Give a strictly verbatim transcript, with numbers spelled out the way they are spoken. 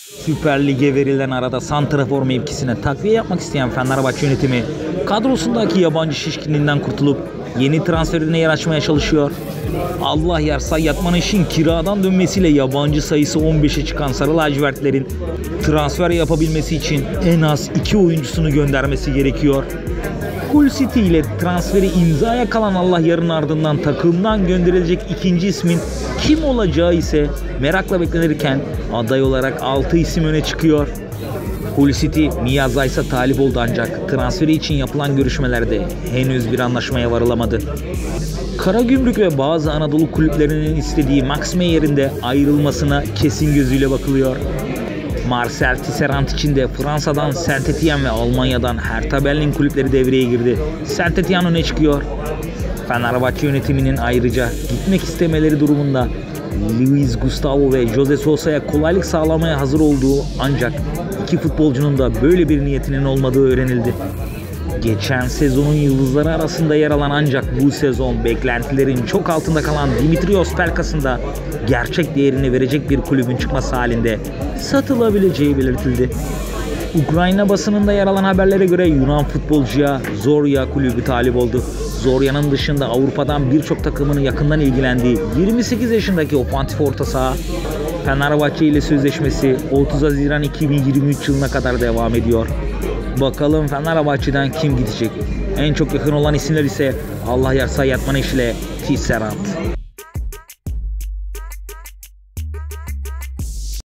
Süper Lig'e verilen arada santrafor mevkisine takviye yapmak isteyen Fenerbahçe yönetimi kadrosundaki yabancı şişkinliğinden kurtulup yeni transferine yer açmaya çalışıyor. Allah yer Sayyad Maneş'in kiradan dönmesiyle yabancı sayısı on beşe çıkan Sarı lacivertlerin transfer yapabilmesi için en az iki oyuncusunu göndermesi gerekiyor. Hull City ile transferi imzaya kalan Allah yarın ardından takımdan gönderilecek ikinci ismin kim olacağı ise merakla beklenirken aday olarak altı isim öne çıkıyor. Hull City Mia Zeiss'a talip oldu ancak transferi için yapılan görüşmelerde henüz bir anlaşmaya varılamadı. Karagümrük ve bazı Anadolu kulüplerinin istediği Max Meyer'in de ayrılmasına kesin gözüyle bakılıyor. Marcel Tisserand için de Fransa'dan Saint-Étienne ve Almanya'dan Hertha Berlin kulüpleri devreye girdi. Saint-Étienne öne çıkıyor. Fenerbahçe yönetiminin ayrıca gitmek istemeleri durumunda Luis Gustavo ve Jose Sosa'ya kolaylık sağlamaya hazır olduğu ancak iki futbolcunun da böyle bir niyetinin olmadığı öğrenildi. Geçen sezonun yıldızları arasında yer alan ancak bu sezon beklentilerin çok altında kalan Dimitrios Pelkas'ın da gerçek değerini verecek bir kulübün çıkması halinde satılabileceği belirtildi. Ukrayna basınında yer alan haberlere göre Yunan futbolcuya Zorya kulübü talip oldu. Zorya'nın dışında Avrupa'dan birçok takımının yakından ilgilendiği yirmi sekiz yaşındaki ofansif orta saha Fenerbahçe ile sözleşmesi otuz Haziran iki bin yirmi üç yılına kadar devam ediyor. Bakalım Fenerbahçe'den kim gidecek? En çok yakın olan isimler ise Allah yer Sayyad Maneş ile Tisserand.